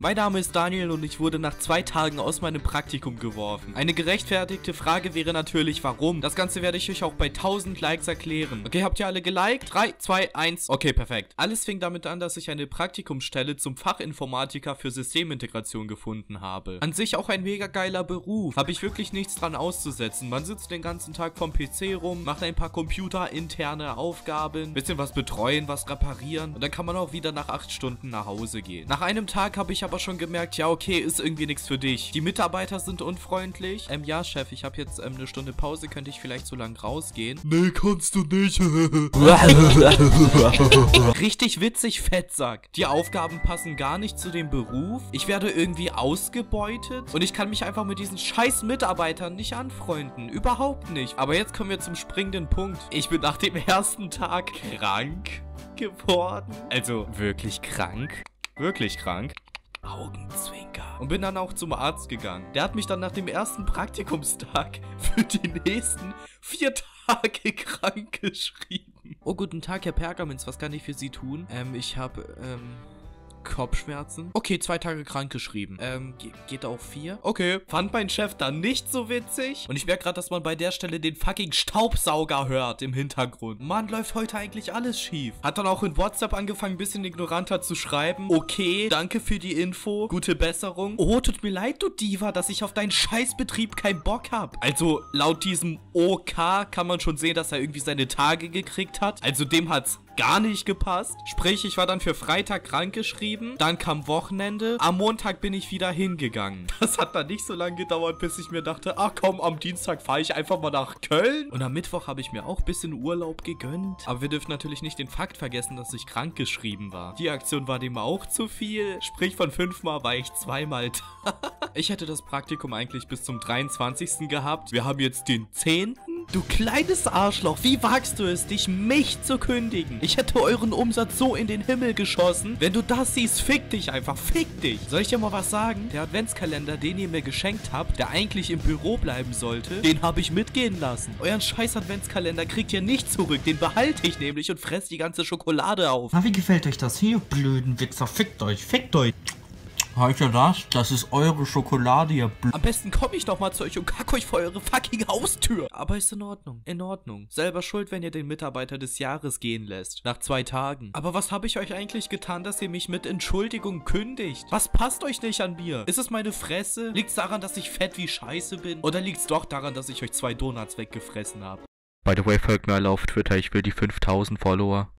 Mein Name ist Daniel und ich wurde nach 2 Tagen aus meinem Praktikum geworfen. Eine gerechtfertigte Frage wäre natürlich, warum? Das Ganze werde ich euch auch bei 1000 Likes erklären. Okay, habt ihr alle geliked? 3, 2, 1. Okay, perfekt. Alles fing damit an, dass ich eine Praktikumsstelle zum Fachinformatiker für Systemintegration gefunden habe. An sich auch ein mega geiler Beruf. Habe ich wirklich nichts dran auszusetzen. Man sitzt den ganzen Tag vom PC rum, macht ein paar computerinterne Aufgaben, bisschen was betreuen, was reparieren und dann kann man auch wieder nach 8 Stunden nach Hause gehen. Nach einem Tag habe ich aber schon gemerkt, ja okay, ist irgendwie nichts für dich. Die Mitarbeiter sind unfreundlich. Ja, Chef, ich habe jetzt eine Stunde Pause, könnte ich vielleicht so lang rausgehen? Nee, kannst du nicht. Richtig witzig, Fettsack. Die Aufgaben passen gar nicht zu dem Beruf. Ich werde irgendwie ausgebeutet und ich kann mich einfach mit diesen scheiß Mitarbeitern nicht anfreunden. Überhaupt nicht. Aber jetzt kommen wir zum springenden Punkt. Ich bin nach dem ersten Tag krank geworden. Also wirklich krank. Wirklich krank. Augenzwinker. Und bin dann auch zum Arzt gegangen. Der hat mich dann nach dem ersten Praktikumstag für die nächsten 4 Tage krank geschrieben. Oh, guten Tag, Herr Pergamins. Was kann ich für Sie tun? Ich habe, Kopfschmerzen. Okay, 2 Tage krank geschrieben. Geht auch 4? Okay. Fand mein Chef dann nicht so witzig. Und ich merke gerade, dass man bei der Stelle den fucking Staubsauger hört im Hintergrund. Mann, läuft heute eigentlich alles schief. Hat dann auch in WhatsApp angefangen, ein bisschen ignoranter zu schreiben. Okay, danke für die Info. Gute Besserung. Oh, tut mir leid, du Diva, dass ich auf deinen Scheißbetrieb keinen Bock hab. Also, laut diesem OK kann man schon sehen, dass er irgendwie seine Tage gekriegt hat. Also, dem hat's gar nicht gepasst. Sprich, ich war dann für Freitag krank geschrieben. Dann kam Wochenende. Am Montag bin ich wieder hingegangen. Das hat dann nicht so lange gedauert, bis ich mir dachte, ach komm, am Dienstag fahre ich einfach mal nach Köln. Und am Mittwoch habe ich mir auch ein bisschen Urlaub gegönnt. Aber wir dürfen natürlich nicht den Fakt vergessen, dass ich krank geschrieben war. Die Aktion war dem auch zu viel. Sprich, von 5 Mal war ich 2 Mal da. Ich hätte das Praktikum eigentlich bis zum 23. gehabt. Wir haben jetzt den 10. Du kleines Arschloch, wie wagst du es, mich zu kündigen? Ich hätte euren Umsatz so in den Himmel geschossen. Wenn du das siehst, fick dich einfach, fick dich. Soll ich dir mal was sagen? Der Adventskalender, den ihr mir geschenkt habt, der eigentlich im Büro bleiben sollte, den habe ich mitgehen lassen. Euren scheiß Adventskalender kriegt ihr nicht zurück. Den behalte ich nämlich und fress die ganze Schokolade auf. Na, wie gefällt euch das hier, blöden Wichser? Fickt euch, fickt euch. Heißt ja das? Das ist eure Schokolade, ihr Am besten komme ich noch mal zu euch und kack euch vor eure fucking Haustür. Aber ist in Ordnung. In Ordnung. Selber schuld, wenn ihr den Mitarbeiter des Jahres gehen lässt. Nach 2 Tagen. Aber was habe ich euch eigentlich getan, dass ihr mich mit Entschuldigung kündigt? Was passt euch nicht an mir? Ist es meine Fresse? Liegt's daran, dass ich fett wie Scheiße bin? Oder liegt's doch daran, dass ich euch 2 Donuts weggefressen habe? By the way, folgt mir alle auf Twitter, ich will die 5000 Follower.